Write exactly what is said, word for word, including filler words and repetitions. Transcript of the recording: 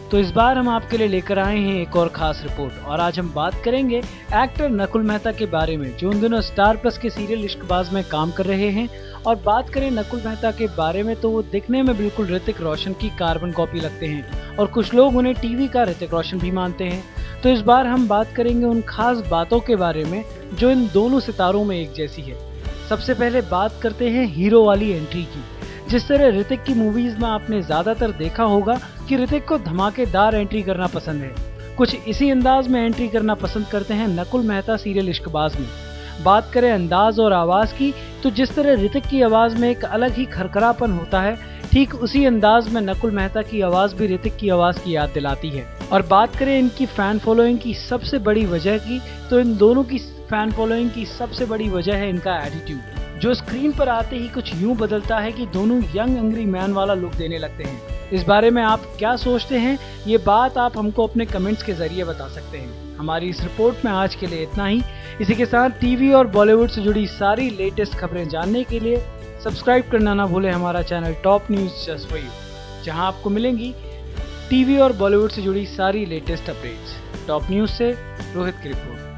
तो इस बार हम आपके लिए लेकर आए हैं एक और खास रिपोर्ट और आज हम बात करेंगे एक्टर नकुल मेहता के बारे में जो उन दिनों स्टार प्लस के सीरियल इश्कबाज में काम कर रहे हैं। और बात करें नकुल मेहता के बारे में तो वो दिखने में बिल्कुल ऋतिक रोशन की कार्बन कॉपी लगते हैं और कुछ लोग उन्हें टीवी का ऋतिक रोशन भी मानते हैं। तो इस बार हम बात करेंगे उन खास बातों के बारे में जो इन दोनों सितारों में एक जैसी है। सबसे पहले बात करते हैं हीरो वाली एंट्री की। जिस तरह ऋतिक की मूवीज में आपने ज्यादातर देखा होगा कि ऋतिक को धमाकेदार एंट्री करना पसंद है, कुछ इसी अंदाज में एंट्री करना पसंद करते हैं नकुल मेहता सीरियल इश्कबाज में। बात करें अंदाज और आवाज की तो जिस तरह ऋतिक की आवाज में एक अलग ही खरखरापन होता है, ठीक उसी अंदाज में नकुल मेहता की आवाज भी ऋतिक की आवाज की याद दिलाती है। और बात करें इनकी फैन फॉलोइंग की सबसे बड़ी वजह की तो इन दोनों की फैन फॉलोइंग की सबसे बड़ी वजह है इनका एटीट्यूड, जो स्क्रीन पर आते ही कुछ यूं बदलता है कि दोनों यंग एंग्री मैन वाला लुक देने लगते हैं। इस बारे में आप क्या सोचते हैं, ये बात आप हमको अपने कमेंट्स के जरिए बता सकते हैं। हमारी इस रिपोर्ट में आज के लिए इतना ही। इसी के साथ टीवी और बॉलीवुड से जुड़ी सारी लेटेस्ट खबरें जानने के लिए सब्सक्राइब करना ना भूलें हमारा channel Top News just for you, जहां आपको मिलेंगी टीवी और बॉलीवुड से जुड़ी सारी लेटेस्ट अपडेट्स। टॉप न्यूज से रोहित की रिपोर्ट।